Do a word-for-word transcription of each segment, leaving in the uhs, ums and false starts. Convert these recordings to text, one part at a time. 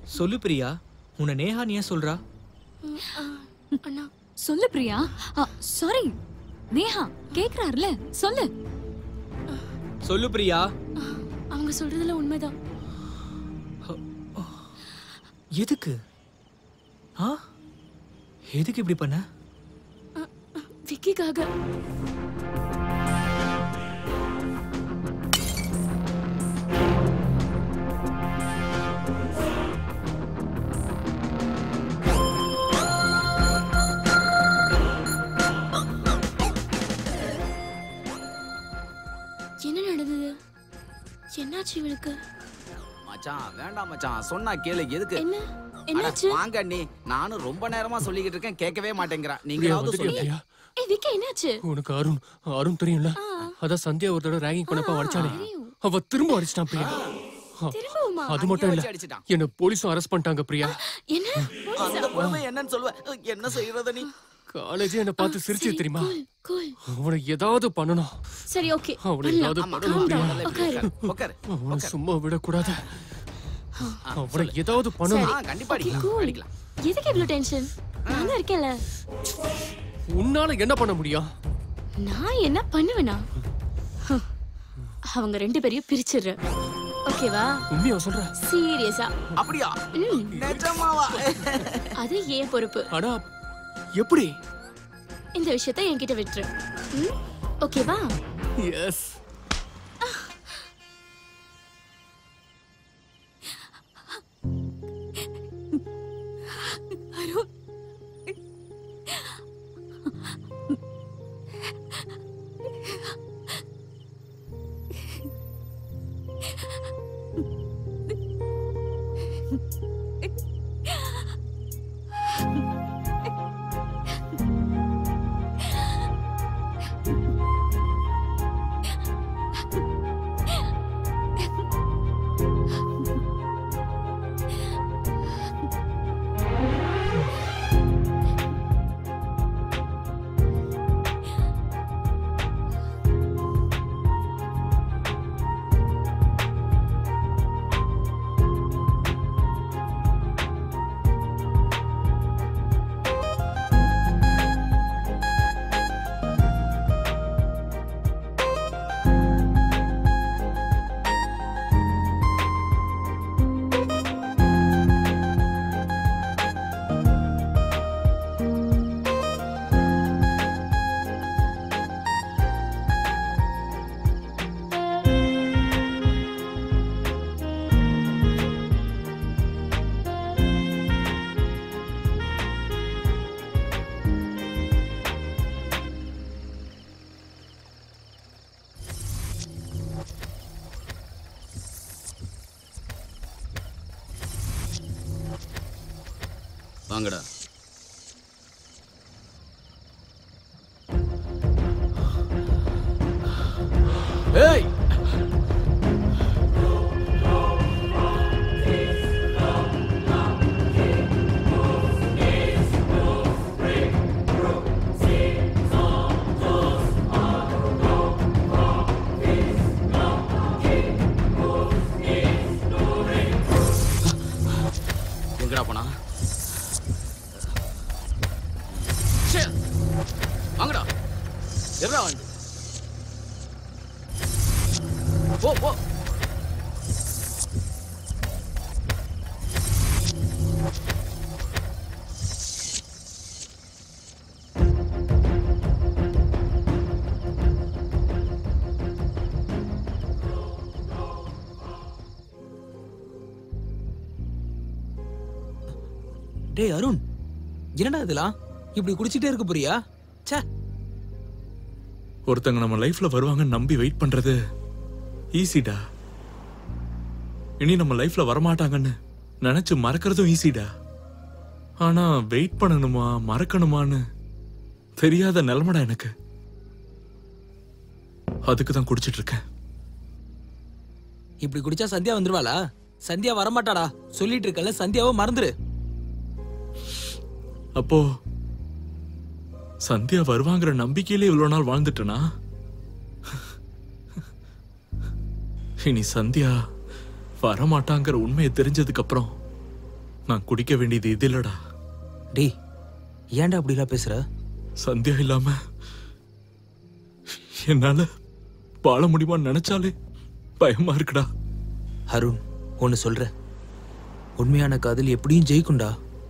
சொல்லு பிரியா, உன்னை நேஹா நீ ஏன் சொல்றா? அண்ணா சொல்லு பிரியா. சாரி நேஹா கேக்குறாருல, சொல்லு. சொல்லு பிரியா. அவங்க சொல்றதுல உண்மைதான். எதுக்கு? ஆ எதுக்கு இப்படி பண்ண? விக்கிக்காக. என்ன நடந்தது? என்னாச்சு இவளுக்கு? மச்சான் வேண்டாம் மச்சான், சொன்னா கேளு. எதுக்கு? என்ன என்னாச்சு? வாங்க நீ, நானும் ரொம்ப நேரமா சொல்லிக்கிட்டு இருக்கேன், கேட்கவே மாட்டேங்கறா. நீங்களாவது சொல்லுங்க. ஏய் விக்கி என்னாச்சு? உனக்கு அருண் அருண் தெரியும்ல? அத சந்தியா ஒரு தடவை ராகிங் பண்ணப்ப அடிச்சானே, அவ திரும்ப அடிச்சிட்டான் பிரியா. திரும்பவுமா? அது மட்டும் இல்ல, என்ன போலீஸும் அரெஸ்ட் பண்ணிட்டாங்க பிரியா. என்ன? அந்த பொண்ணு என்னன்னு சொல்லுவ? என்ன செய்யறத நீ? காலேஜே என்ன பார்த்து சிரிச்சு தெரியுமா? அவனை ஏதாவது பண்ணணும். சரி ஓகே, அவனை ஏதாவது பண்ணணும் பிரியா. உட்காரு. அவனை சும்மா விடக்கூடாது. அவனை ஏதாவது பண்ணணும். கண்டிப்பா அடிக்கலாம், அடிக்கலாம். எதுக்கு இவ்ளோ டென்ஷன்? நான் தான் இருக்கேன்ல. உன்னால என்ன பண்ண முடியும்? நான் என்ன பண்ணுவேனா? அவங்க ரெண்டு பேரையும் பிரிச்சிடுறேன். ஓகேவா? உண்மையா சொல்ற? சீரியஸா? அப்படியா? நிஜமாவா? அது ஏன் பொறுப்பு. அடா எப்படி? இந்த விஷயத்தை என்கிட்ட விட்டுரு. ஓகேவா? எஸ். வாங்கடா. ஏய் எங்கடா போனா? வாங்கடா. எறா வந்து. போ போ. டேய் அருண், என்னடா இதெல்லாம்? இப்படி குடிச்சிட்டே இருக்க போறியா? ச்சே. ஒருத்தங்க நம்ம லைஃப்ல வருவாங்கன்னு நம்பி வெயிட் பண்றது ஈஸிடா. இனி நம்ம லைஃப்ல வரமாட்டாங்கன்னு நினைச்சு மறக்கிறதும் ஈஸிடா. ஆனா வெயிட் பண்ணணுமா மறக்கணுமான்னு தெரியாத நிலைமைடா எனக்கு. அதுக்கு தான் குடிச்சிட்டு இருக்கேன். இப்படி குடிச்சா சந்தியா வந்துருவாளா? சந்தியா வரமாட்டாடா. சொல்லிட்டு இருக்கல, சந்தியாவை மறந்துரு. அப்போ சந்தியா வருவாங்கிற நம்பிக்கையிலே இவ்வளவு நாள் வாழ்ந்துட்டனா? இனி சந்தியா வரமாட்டாங்கிற உண்மையை தெரிஞ்சதுக்கு அப்புறம் நான் குடிக்க வேண்டியது இது இல்லடா. டேய் ஏன்டா அப்படிலாம் பேசுற? சந்தியா இல்லாம என்னால வாழ முடியுமான்னு நினைச்சாலே பயமா இருக்குடா. அருண் ஒன்னு சொல்ற, உண்மையான காதல் எப்படியும் ஜெயிக்கும்டா.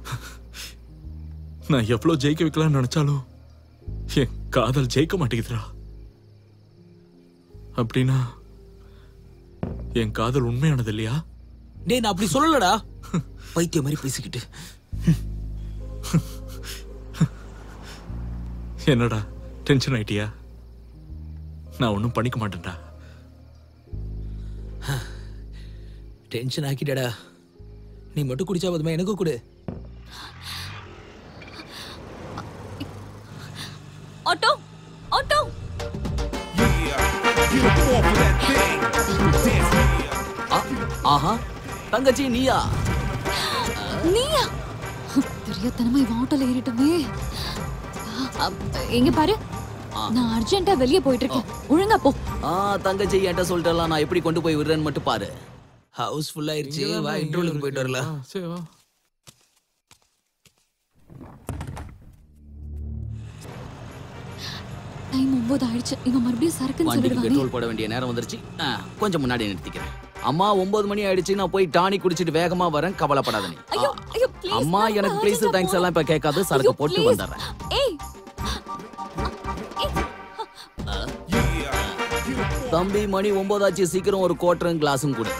நான் எவ்வளவு ஜெயிக்க வைக்கலாம்னு நினைச்சாலும் என் காதல் ஜெயிக்க மாட்டேங்குதுடா. அப்படின்னா என் காதல் உண்மையானது இல்லையா? டேய் நான் அப்படி சொல்லலடா. பைத்திய மாதிரி பேசிக்கிட்டு. என்னடா டென்ஷன் ஆயிட்டியா? நான் ஒன்னும் பண்ணிக்க மாட்டேன்டா. டென்ஷன் ஆக்கிட்டடா. நீ மட்டும் குடிச்சா போதுமா? எனக்கு கொடு. Auto auto. ஆஹா தங்கச்சி நீயா? நீயா? தெரியாதனமா இவன் ஆட்டோல ஏறிட்டமே. எங்க பாரு, நான் அர்ஜென்ட்டா வெளியே போயிட்டு இருக்கேன். ஒழுங்கா போ. ஆ தங்கச்சி என்கிட்ட சொல்லிட்டலாம், நான் எப்படி கொண்டு போய் விடுறேன்னு மட்டும் பாரு. ஹவுஸ் ஃபுல் ஆயிருச்சு. வா இன்டர்வியூக்கு போயிட்டு வரலாம். சரி வா. டைம் ஒன்பது ஆயிடுச்சு. இவன் மறுபடியும் சரக்குன்னு வண்டிக்கு சொல்லிடுவானே. பெட்ரோல் போட வேண்டிய நேரம் வந்துருச்சு. ஆ, கொஞ்சம் முன்னாடி நிறுத்திக்கிறேன். அம்மா ஒன்பது மணி ஆயிடுச்சு, நான் போய் டானி குடிச்சிட்டு வேகமா வரேன், கவலைப்படாத நீ. ஐயோ ஐயோ ப்ளீஸ். அம்மா எனக்கு ப்ளீஸ் தேங்க்ஸ் எல்லாம் இப்ப கேட்காது, சரக்கு போட்டு வந்துடுறேன். ஏய் தம்பி மணி ஒன்பதாச்சு, சீக்கிரம் ஒரு குவார்டரும் கிளாஸும் கொடு.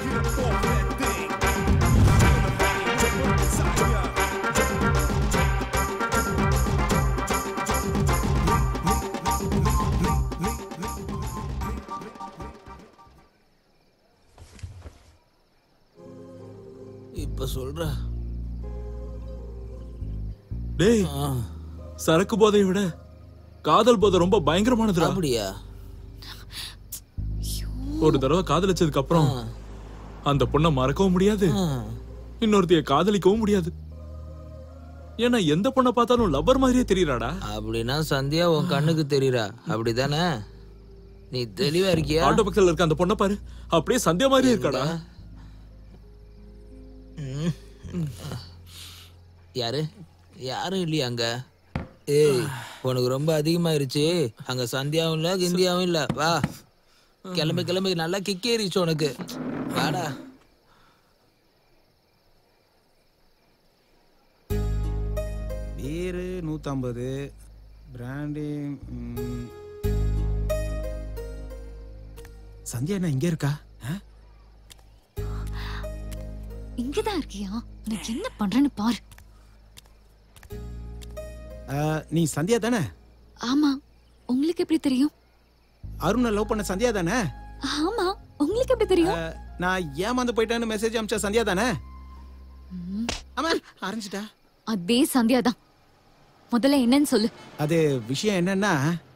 இப்ப சொல்ற. டேய் சரக்கு போதையை விட காதல் போதை ரொம்ப பயங்கரமானதுடா. அப்படியா? ஒரு தடவை காதலிச்சதுக்கு அப்புறம் அந்த பொண்ணை மறக்கவும் முடியாது, இன்னொருத்தைய காதலிக்கவும் முடியாது. ஏன்னா எந்த பொண்ணை பார்த்தாலும் லவ்வர் மாதிரியே தெரியறாடா. அப்படின்னா சந்தியா உன் கண்ணுக்கு தெரியறா, அப்படிதானே? நீ தெளிவா இருக்கியா? ஆட்டோ பக்கத்துல இருக்க அந்த பொண்ணை பாரு, அப்படியே சந்தியா மாதிரியே இருக்காடா. யாரு? யாரும் இல்லையா அங்க? ஏய் உனக்கு ரொம்ப அதிகமாயிருச்சு. அங்க சந்தியாவும் இல்ல கிந்தியாவும் இல்ல. வா கிளம்பி கிளம்பி நல்லா கிக்கேறிச்சு உனக்கு. வாடா. பீரு நூற்றம்பது, பிராண்டி. சந்தியா என்ன இங்கே இருக்கா? இங்கதான் இருக்கியா? நான் என்ன பண்றேன்னு பாரு. நீ சந்தியா தானே? ஆமா. உங்களுக்கு எப்படி தெரியும்? அருணை லவ் பண்ண சந்தியா தானே? ஆமா. உங்களுக்கு எப்படி தெரியும்? நான் ஏமாந்து போயிட்டேன்னு மெசேஜ் அனுப்பிச்ச சந்தியா தானே? ஆமா ஆரம்பிச்சிட்டா. அதே சந்தியா தான். முதல்ல என்னன்னு சொல்லு. அது விஷயம் என்னன்னா,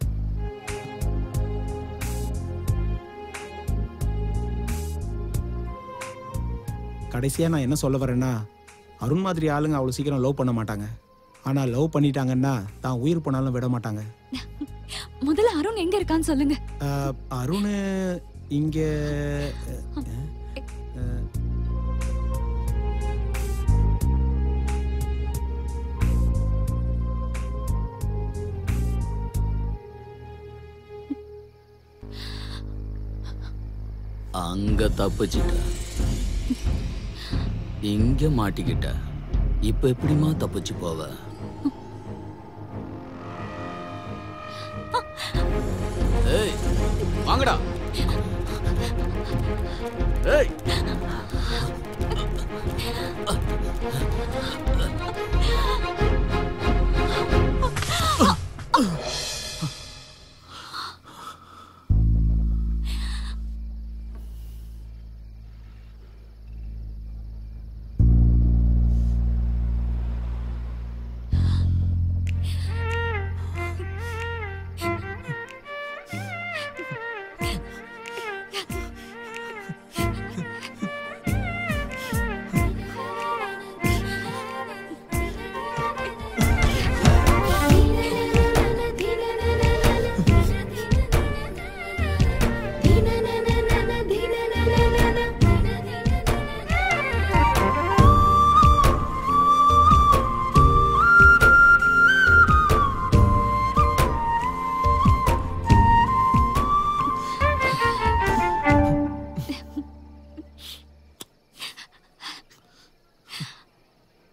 கடைசியா நான் என்ன சொல்ல வரேன்னா, அருண் மாதிரி ஆளுங்க அவ்வளவு சீக்கிரம் லவ் பண்ண மாட்டாங்க. ஆனா லவ் பண்ணிட்டாங்கன்னா தான் உயிர் போனாலும் விட மாட்டாங்க. முதல்ல அருண் எங்க இருக்கான்னு சொல்லுங்க. அருண் இங்க அங்க தப்பிச்சிட்ட, இங்க மாட்டிக்கிட்ட. இப்ப எப்படிமா தப்பிச்சு போவ? ஏய் வாங்கடா. ஏய்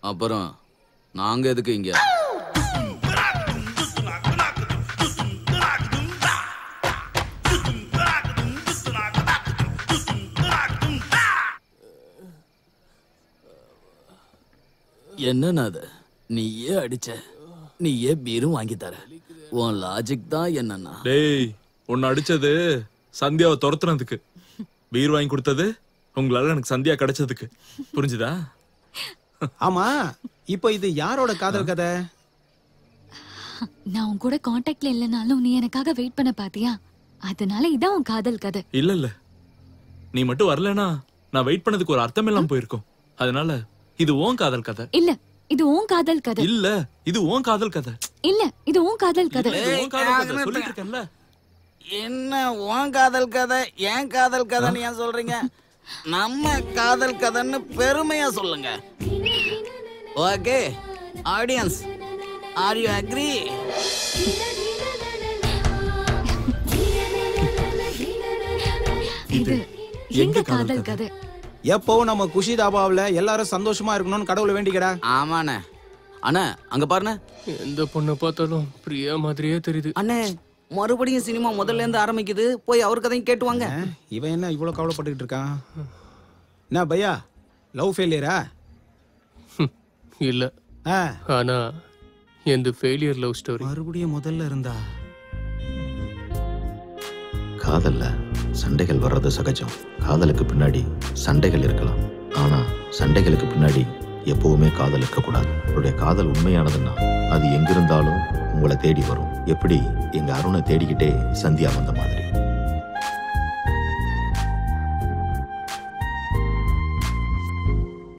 அப்புறம் நாங்க எதுக்கு இங்க? என்னன்னா அது? நீ ஏன் அடிச்ச? நீ ஏன் பீரும் வாங்கி தர? உன் லாஜிக் தான் என்னன்னா? டேய், உன்னை அடிச்சது சந்தியாவை துரத்துனதுக்கு, பீர் வாங்கி கொடுத்தது உங்களால எனக்கு சந்தியா கிடைச்சதுக்கு. புரிஞ்சுதா? ஆமா, இப்போ இது யாரோட காதல் கதை? நான் உன் கூட கான்டாக்ட்ல இல்லனாலும் நீ எனக்காக வெயிட் பண்ண பாத்தியா, அதனால இதான் உன் காதல் கதை. இல்ல இல்ல, நீ மட்டும் வரலனா நான் வெயிட் பண்ணதுக்கு ஒரு அர்த்தம் எல்லாம் போயிருக்கும். அதனால இது உன் காதல் கதை. இல்ல, இது உன் காதல் கதை. இல்ல, இது உன் காதல் கதை. இல்ல, இது உன் காதல் கதை. உன் காதல் கதை சொல்லிட்டு இருக்கேன்ல. என்ன உன் காதல் கதை ஏன் காதல் கதைன்னு ஏன் சொல்றீங்க? நம்ம காதல் கதைன்னு பெருமையா சொல்லுங்க. Okay audience, are you agree? இது எங்க காதல் கதை. எப்பவும் நம்ம குஷி தாபாவில எல்லாரும் சந்தோஷமா இருக்கணும்னு கடவுளை வேண்டிக்கடா. ஆமாண்ணே. அண்ணா அங்க பாருண்ணே, எந்த பொண்ணை பார்த்தாலும் பிரியா மாதிரியே தெரியுது. அண்ணே மறுபடியும் சினிமா முதல்ல இருந்து ஆரம்பிக்குது, போய் அவர் கதையும் கேட்டுவாங்க. இவன் என்ன இவ்வளவு கவலைப்பட்டுக்கிட்டு இருக்கான்? என்ன பையா, லவ் ஃபெயிலியரா? இல்ல, ஆனா எந்த ஃபெயிலியர் லவ் ஸ்டோரி. மறுபடியும் முதல்ல இருந்தா? காதல்ல சண்டைகள் வர்றது சகஜம். காதலுக்கு பின்னாடி சண்டைகள் இருக்கலாம், ஆனா சண்டைகளுக்கு பின்னாடி எப்பவுமே காதல் இருக்கக்கூடாது. உங்களுடைய காதல் உண்மையானதுன்னா அது எங்கிருந்தாலும் உங்களை தேடி வரும். எப்படி எங்க அருணை தேடிக்கிட்டே சந்தியா வந்த மாதிரி.